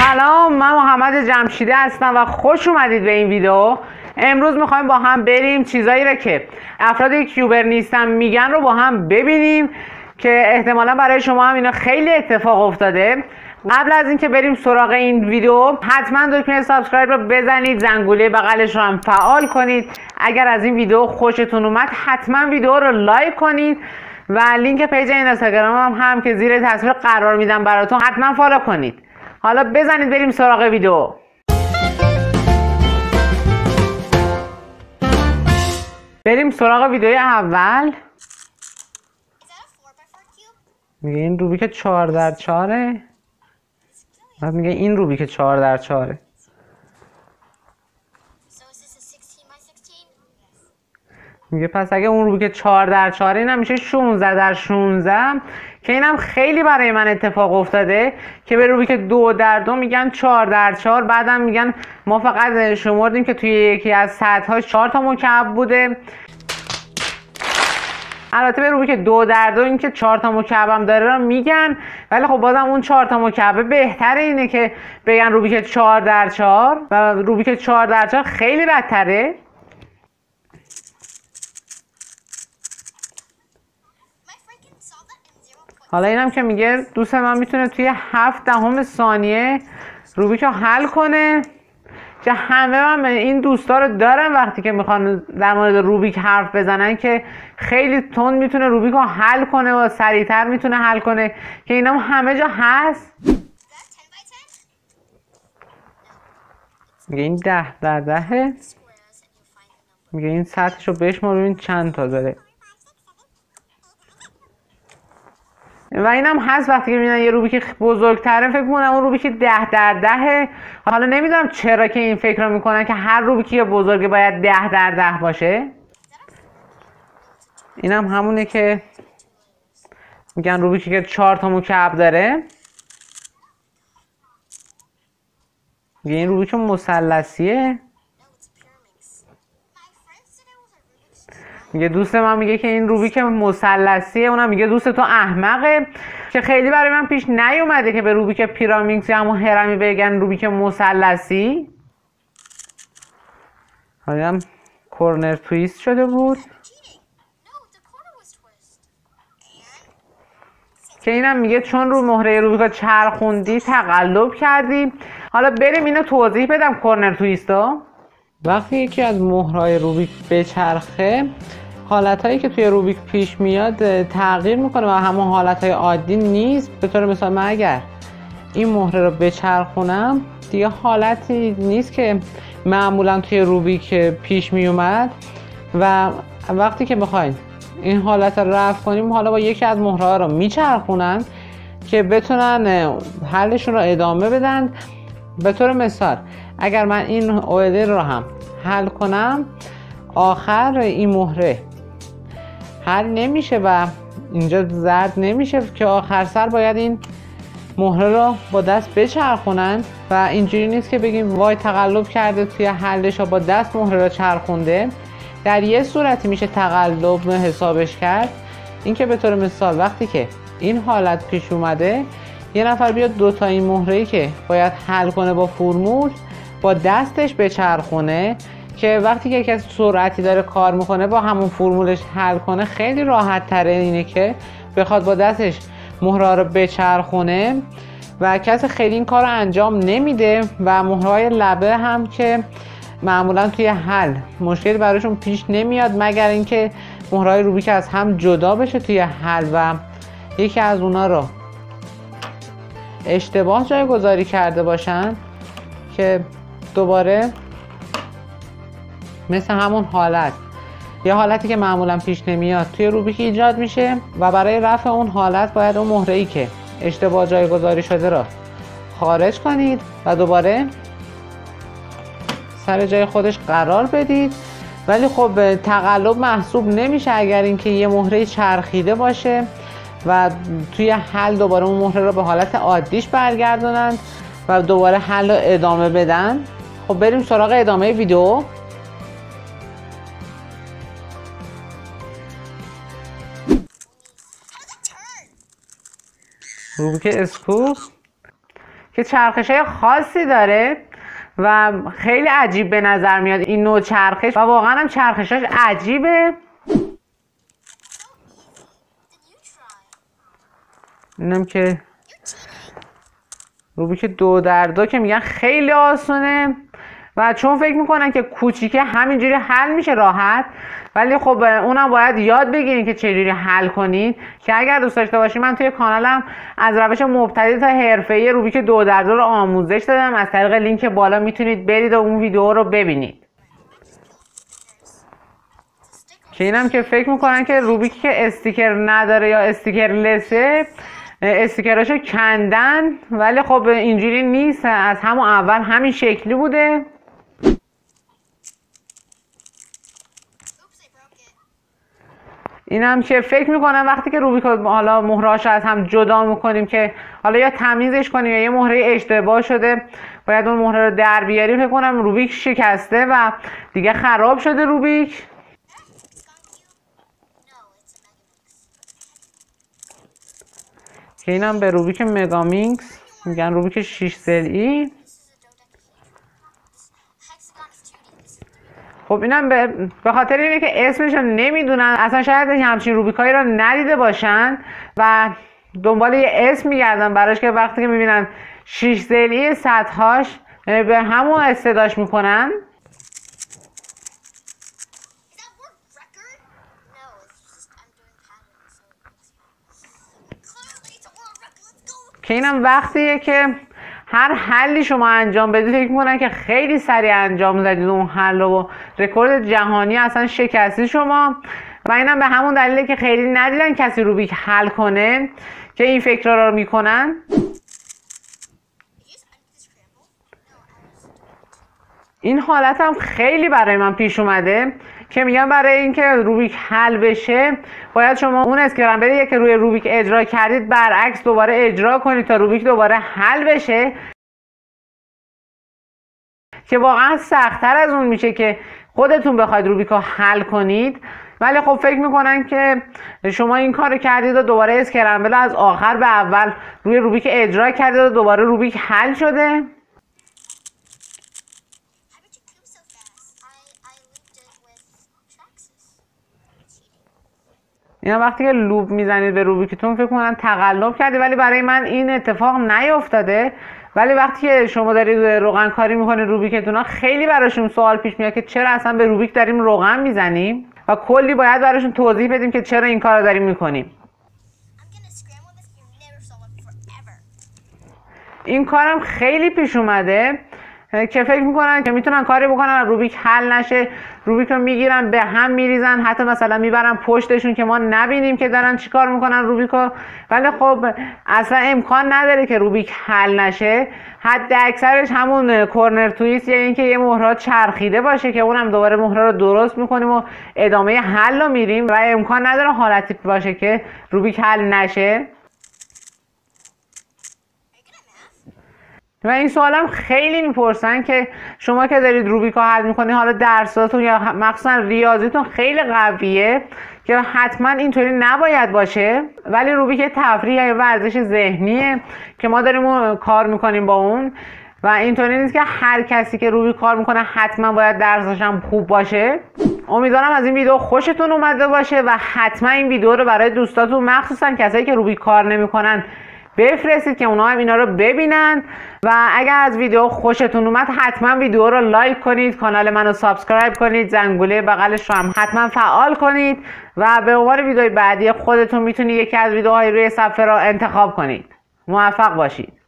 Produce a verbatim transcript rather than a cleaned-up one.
سلام، من محمد جمشیدی هستم و خوش اومدید به این ویدیو. امروز میخوایم با هم بریم چیزایی را که افرادی کیوبر نیستن میگن رو با هم ببینیم که احتمالا برای شما هم اینا خیلی اتفاق افتاده. قبل از اینکه بریم سراغ این ویدیو حتما دکمه سابسکرایب رو بزنید، زنگوله بغلش رو هم فعال کنید. اگر از این ویدیو خوشتون اومد حتما ویدیو رو لایک کنید و لینک پیج اینستاگرام هم, هم که زیر تصویر قرار میدم براتون حتما فالو کنید. حالا بزنید بریم سراغ ویدیو. بریم سراغ ویدیوی اول. میگه این روبیک چهار در چهاره. بعد میگه این روبیک چهار در چهاره. میگه پس اگه اون روبیک چهار در چهاره اینم میشه شانزده در شانزده که اینم خیلی برای من اتفاق افتاده که به روبیک دو در دو میگن چهار در چهار. بعدم میگن ما فقط شمردیم که توی یکی از سطرهاش چهار تا مکعب بوده. البته به روبیک دو در دو این که چهار تا مکعب هم داره رو میگن، ولی خب بازم اون چهار تا مکعب بهتره اینه که بگن روبیک چهار در چهار و روبیک چهار در چهار خیلی بدتره. حالا اینم که میگه دوست من میتونه توی هفت دهم ثانیه روبیک رو حل کنه که همه من این دوستا رو دارن وقتی که میخوان در مورد روبیک حرف بزنن که خیلی تند میتونه روبیک رو حل کنه و سریعتر میتونه حل کنه که اینا همه جا هست. میگه این ده در دهه. میگه این سطحش رو بشمار ببین چند تا داره. و اینم هست وقتی که میبینن یه روبیک بزرگتره فکر میکنن اون روبیک ده در دهه. حالا نمیدونم چرا که این فکر رو میکنن که هر روبیکی بزرگه باید ده در ده باشه. اینم هم همونه که میگن روبیکی که چهار تا مکعب داره. میگه این روبیک مثلثیه. میگه دوست من میگه که این روبیک مثلثیه، اونم میگه دوست تو احمقه که خیلی برای من پیش نیومده که به روبیک پیرامینکس یا همون هرمی بگن روبیک مثلثی. حالا هم کورنر تویست شده بود که اینم میگه چون رو مهره روبیک چرخوندی تقلب کردی. حالا بریم اینو توضیح بدم کورنر تویستو. وقتی یکی از مهرهای روبیک بچرخه حالتهایی که توی روبیک پیش میاد تغییر میکنه و همون حالتهای عادی نیست. به طور مثال من اگر این مهره رو بچرخونم دیگه حالتی نیست که معمولا توی روبیک پیش میومد و وقتی که بخواین این حالت رو رفع کنیم حالا با یکی از مهرها رو میچرخونن که بتونن حلشون رو ادامه بدن. به طور مثال اگر من این اویدر رو هم حل کنم آخر این مهره حل نمیشه و اینجا زرد نمیشه که آخر سر باید این مهره رو با دست بچرخونن و اینجوری نیست که بگیم وای تقلب کرده توی حلش با دست مهره رو چرخونده. در یه صورتی میشه تقلب حسابش کرد، اینکه به طور مثال وقتی که این حالت پیش اومده یه نفر بیاد دوتا این مهره‌ای که باید حل کنه با فرمول با دستش بچرخونه که وقتی که یکی سرعتی داره کار میکنه با همون فرمولش حل کنه خیلی راحت تره اینه که بخواد با دستش مهره رو بچرخونه و کسی خیلی این کار رو انجام نمیده و مهره‌های لبه هم که معمولا توی حل مشکلی براشون پیش نمیاد مگر اینکه مهره‌های روبیک از هم جدا بشه توی حل و یکی از اونا رو اشتباه جایگذاری کرده باشن که دوباره مثل همون حالت یه حالتی که معمولا پیش نمیاد توی روبیک ایجاد میشه و برای رفع اون حالت باید اون مهره‌ای که اشتباه جایگذاری شده را خارج کنید و دوباره سر جای خودش قرار بدید. ولی خب تقلب محسوب نمیشه اگر اینکه یه مهره چرخیده باشه و توی حل دوباره اون مهره رو به حالت عادیش برگردونن و دوباره حل رو ادامه بدن. خب بریم سراغ ادامه ویدیو. روبیک اسکوپ که چرخش‌های خاصی داره و خیلی عجیب به نظر میاد این نوع چرخش و واقعا هم چرخشاش عجیبه. اینم که روبیک دو در دو که میگن خیلی آسونه و چون فکر میکنن که کوچیکه همینجوری حل میشه راحت، ولی خب اونم باید یاد بگیرین که چجوری حل کنید. که اگر دوست داشته باشین من توی کانالم از روش مبتدی تا حرفه‌ای روبیک دو در دو رو آموزش دادم، از طریق لینک بالا میتونید برید و اون ویدیو رو ببینید. که اینم که فکر میکنن که روبیک که استیکر نداره یا استیکر لسه، استیکراشو کندن، ولی خب اینجوری نیست، از همون اول همین شکلی بوده. اینم که فکر میکنم وقتی که روبیک حالا مهرهاشو از هم جدا میکنیم که حالا یا تمیزش کنیم یا یه مهره اشتباه شده باید اون مهره رو در بیاریم، فکر کنم روبیک شکسته و دیگه خراب شده روبیک. که اینم به روبیک مگامینکس میگن، روبیک شش ضلعی. خب اینم به, به خاطر اینه که اسمش رو نمیدونن، اصلا شاید همچین روبیکایی رو ندیده باشن و دنبال یه اسم میگردن براش که وقتی که میبینن شش ضلعی سطحاش به همون استداش میکنن. که اینم وقتیه که هر حلی شما انجام بدید فکر میکنن که خیلی سریع انجام زدید اون حل و رکورد جهانی اصلا شکستی شما، و اینم به همون دلیله که خیلی ندیدن کسی روبیک حل کنه که این فکر رو میکنن. این حالت هم خیلی برای من پیش اومده که میگن برای اینکه روبیک حل بشه باید شما اون اسکرامبلی که روی روبیک اجرا کردید برعکس دوباره اجرا کنید تا روبیک دوباره حل بشه، که واقعا سخت‌تر از اون میشه که خودتون بخواید روبیک رو حل کنید. ولی خب فکر میکنن که شما این کار کردید و دوباره اسکرامبل از آخر به اول روی روبیک اجرا کردید و دوباره روبیک حل شده. اینا وقتی که لوب میزنید به روبیکتون فکر کنن تقلب کردی، ولی برای من این اتفاق نیفتاده. ولی وقتی که شما دارید روغن کاری میکنید روبیکتون ها خیلی براشون سوال پیش میاد که چرا اصلا به روبیک داریم روغن میزنیم و کلی باید براشون توضیح بدیم که چرا این کار رو داریم میکنیم. این کارم خیلی پیش اومده که فکر میکنن که میتونن کاری بکنن روبیک حل نشه، روبیک رو میگیرن به هم میریزن، حتی مثلا میبرن پشتشون که ما نبینیم که دارن چیکار میکنن روبیکو. ولی خب اصلا امکان نداره که روبیک حل نشه، حد اکثرش همون کورنر تویست، یعنی اینکه یه مهره چرخیده باشه که اونم دوباره مهره رو درست میکنیم و ادامه حل رو میریم و امکان نداره حالتی باشه که روبیک حل نشه. و این سوالم خیلی میپرسن که شما که دارید روبیک حل میکنید حالا درساتون یا مخصوصا ریاضیتون خیلی قویه که حتما اینطوری نباید باشه، ولی روبیک تفریح یا ورزش ذهنیه که ما داریم کار میکنیم با اون و اینطوری نیست که هر کسی که روبیک کار میکنه حتما باید درسش هم خوب باشه. امیدوارم از این ویدیو خوشتون اومده باشه و حتما این ویدیو رو برای دوستاتون مخصوصا کسایی که روبیک کار نمیکنن بفرستید که اونا هم اینا رو ببینن. و اگر از ویدیو خوشتون اومد حتما ویدیو رو لایک کنید، کانال منو سابسکرایب کنید، زنگوله بغلش رو هم حتما فعال کنید و به عنوان ویدیوی بعدی خودتون میتونید یکی از ویدیوهای روی صفحه رو انتخاب کنید. موفق باشید.